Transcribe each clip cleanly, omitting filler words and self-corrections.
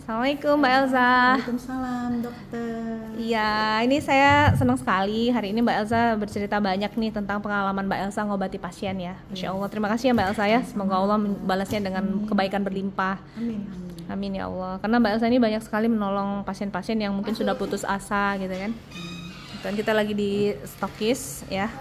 Assalamualaikum Mbak Elza. Waalaikumsalam dokter. Iya, ini saya senang sekali hari ini Mbak Elza bercerita banyak nih tentang pengalaman Mbak Elza ngobati pasien ya. Masya Allah, terima kasih ya Mbak Elza ya. Semoga Allah membalasnya dengan kebaikan berlimpah. Amin. Amin ya Allah. Karena Mbak Elza ini banyak sekali menolong pasien-pasien yang mungkin sudah putus asa gitu kan. Dan kita lagi di stokis ya.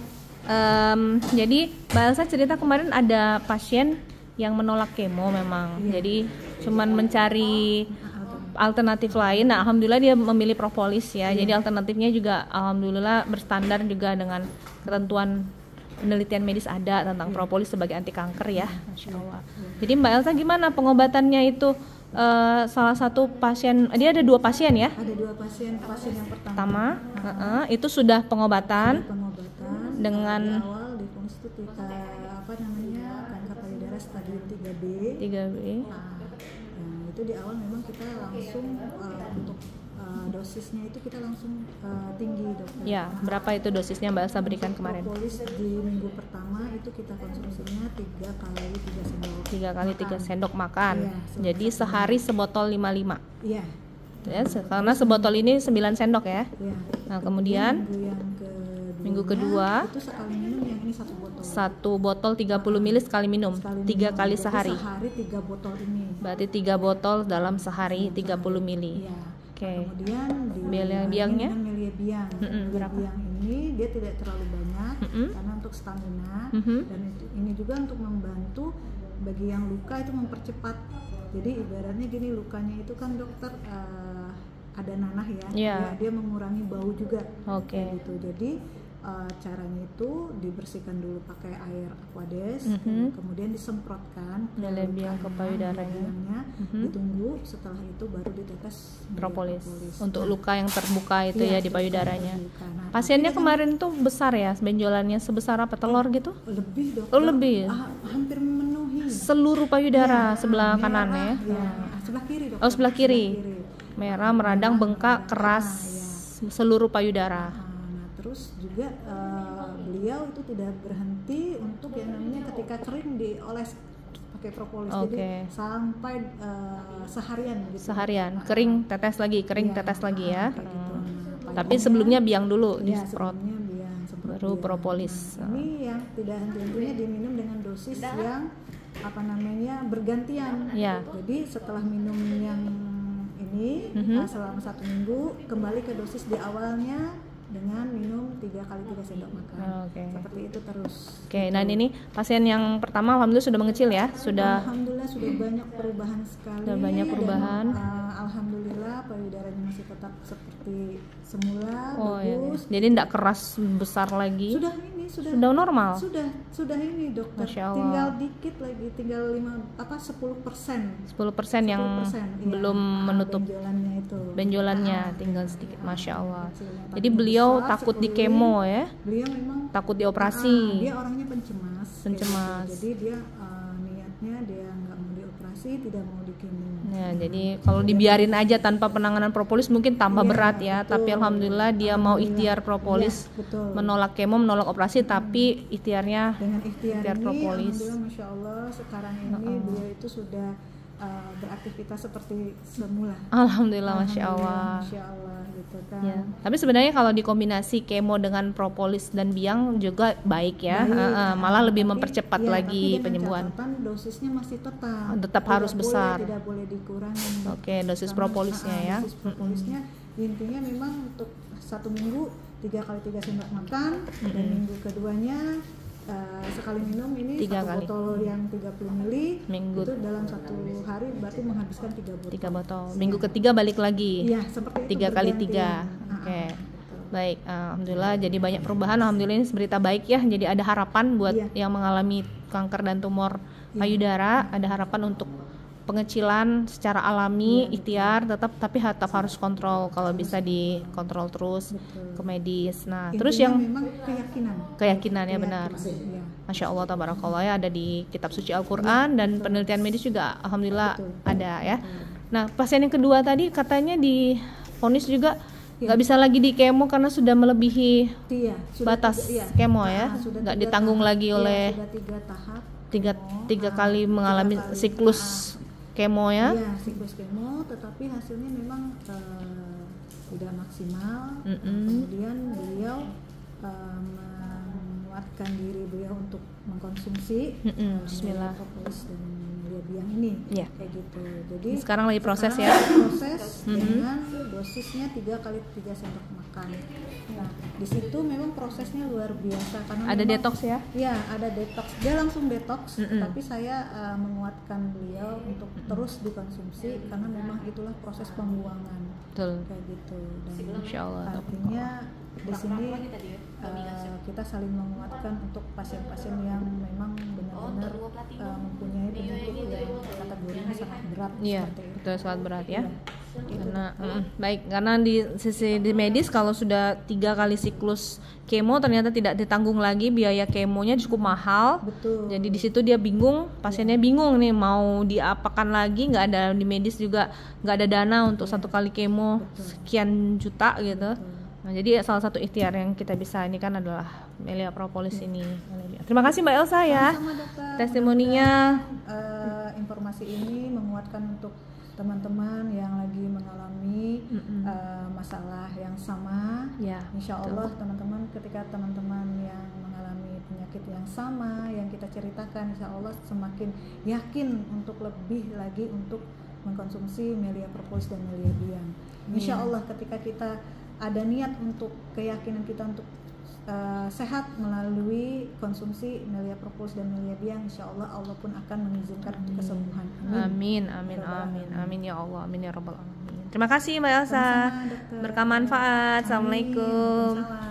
Jadi Mbak Elza cerita kemarin ada pasien yang menolak kemo memang. Jadi cuman mencari alternatif lain. Nah, alhamdulillah dia memilih propolis ya. Jadi alternatifnya juga alhamdulillah berstandar juga dengan ketentuan penelitian medis ada tentang propolis sebagai anti kanker ya. Masya Allah. Jadi Mbak Elza gimana pengobatannya itu? Salah satu pasien, dia ada 2 pasien ya? Ada 2 pasien. Pasien yang pertama itu sudah pengobatan, dengan di awal difonis itu kanker payudara stadium 3B. 3B. Itu di awal memang kita langsung untuk dosisnya itu kita langsung tinggi dokter. Ya, berapa itu dosisnya Mbak Elza berikan kemarin? Propolis di minggu pertama itu kita konsumsinya 3 kali 3 sendok. 3 kali 3 sendok makan. Iya, jadi sehari sebotol 55. Iya. Ya, karena sebotol ini 9 sendok ya. Iya. Nah, kemudian minggu kedua itu sekali minum, yang ini 1 botol. 1 botol 30 ml sekali minum. 3 kali sehari. Sehari 3 botol ini. Berarti 3 botol dalam sehari 30 ml. Iya. Oke. Kemudian di biangnya Meliabiang. Berapa? Biang ini dia tidak terlalu banyak karena untuk stamina dan ini juga untuk membantu bagi yang luka itu mempercepat. Jadi ibaratnya gini, lukanya itu kan dokter ada nanah ya. Dia mengurangi bau juga. Oke. Gitu. Jadi caranya itu dibersihkan dulu pakai air Aquades, kemudian disemprotkan ke payudaranya, ditunggu, setelah itu baru ditetes propolis untuk luka yang terbuka itu ya di payudaranya. Nah, pasiennya kemarin tuh besar ya, benjolannya sebesar apa, telur gitu? Lebih dokter. Oh, lebih. Hampir memenuhi seluruh payudara sebelah kanan ya. Sebelah kiri dokter. Oh, sebelah kiri. Merah, meradang, bengkak, keras, seluruh payudara. Terus juga beliau itu tidak berhenti untuk yang namanya ketika kering dioles pakai propolis. Jadi sampai seharian gitu. Seharian, kering tetes lagi, tetes lagi ya. Gitu. Tapi sebelumnya biang dulu disemprot. Baru propolis. Ini yang tidak henti-hentinya diminum dengan dosis yang bergantian. Jadi setelah minum yang ini selama 1 minggu, kembali ke dosis di awalnya dengan minum 3 kali 3 sendok makan. Seperti itu terus. Nah ini pasien yang pertama alhamdulillah sudah mengecil ya, alhamdulillah sudah banyak perubahan sekali. Sudah banyak perubahan. Dan, alhamdulillah payudaranya masih tetap seperti semula, bagus. Jadi tidak keras besar lagi. Sudah normal. Sudah ini dokter. Masya Allah. Tinggal dikit lagi, tinggal 10%. 10% yang belum menutup benjolannya, itu. tinggal sedikit. Masya Allah. Jadi beliau takut di kemo ya. Beliau memang takut dioperasi. Dia orangnya pencemas. Jadi dia niatnya dia nggak mau dioperasi, tidak mau di kemo. Jadi kalau dibiarin aja tanpa penanganan propolis mungkin tambah berat ya. Betul. Tapi alhamdulillah dia mau ikhtiar propolis, menolak kemo, menolak operasi, tapi ikhtiarnya dengan ikhtiar propolis. Alhamdulillah, masya Allah sekarang ini beliau itu sudah beraktivitas seperti semula. Alhamdulillah, masya Allah. Gitu kan. Ya. Tapi sebenarnya kalau dikombinasi kemo dengan propolis dan biang juga baik ya. Malah lebih mempercepat lagi penyembuhan. Dosisnya masih tetap harus besar. Tidak boleh dikurangi. Dosis propolisnya ya. Propolisnya intinya memang untuk 1 minggu 3 kali 3 sendok makan, dan minggu keduanya sekali minum ini 1 botol yang 30 ml itu dalam 1 hari berarti menghabiskan 3 botol. Minggu ketiga balik lagi. Iya, seperti itu. 3 kali 3. Baik, alhamdulillah jadi banyak perubahan. Alhamdulillah ini berita baik ya. Jadi ada harapan buat yang mengalami kanker dan tumor payudara, ada harapan untuk pengecilan secara alami, ikhtiar tapi tetap harus kontrol, kalau bisa dikontrol terus ke medis. Nah, intinya terus yang memang keyakinan ya benar. Masya Allah, tabarakallah ya, ada di kitab suci Al-Quran dan penelitian medis juga alhamdulillah ada ya. Nah, pasien yang kedua tadi katanya di vonis juga nggak bisa lagi di kemo karena sudah melebihi batas kemo ya, nggak ditanggung lagi oleh sudah 3 tahap tiga kali mengalami siklus kemo ya? Iya, siklus kemo, tetapi hasilnya memang tidak maksimal. Kemudian beliau menguatkan diri beliau untuk mengkonsumsi Bismillah. propolis dan melia biang ini, kayak gitu. Jadi sekarang lagi proses ya? Proses dengan dosisnya 3 kali 3 sendok makan. Nah, di situ memang prosesnya luar biasa karena ada memang, detox ya? Iya, ada detox. Dia langsung detox, tapi saya menguatkan beliau untuk terus dikonsumsi karena memang itulah proses pembuangan. Betul. Kayak gitu. Dan Insya Allah. artinya di sini kita saling menguatkan untuk pasien-pasien yang memang benar-benar mempunyai penyakit yang kategorinya sangat berat. Iya, seperti itu. betul, sangat berat ya. Karena baik, karena di sisi di medis kalau sudah 3 kali siklus kemo ternyata tidak ditanggung lagi, biaya kemonya cukup mahal. Betul. Jadi di situ dia bingung, pasiennya bingung nih mau diapakan lagi, nggak ada di medis juga nggak ada dana untuk 1 kali kemo sekian juta gitu. Nah, jadi salah satu ikhtiar yang kita bisa ini kan adalah Melia Propolis ini. Terima kasih Mbak Elsa ya. Sama, dokter. Testimoninya. Informasi ini menguatkan untuk teman-teman yang lagi mengalami masalah yang sama. Ya, Insya Allah teman-teman, ketika teman-teman yang mengalami penyakit yang sama yang kita ceritakan, Insya Allah semakin yakin untuk lebih lagi untuk mengkonsumsi Melia Propolis dan Melia biang. Insya Allah ketika kita ada niat untuk keyakinan kita untuk sehat melalui konsumsi Melia Propolis dan Melia biang, insya Allah Allah pun akan mengizinkan untuk kesembuhan. Amin, amin, amin, amin ya Allah, amin ya Rabbal alamin. Terima kasih Mbak Elsa, Sama-sama, dokter. berkah manfaat. Assalamualaikum. Waalaikumsalam.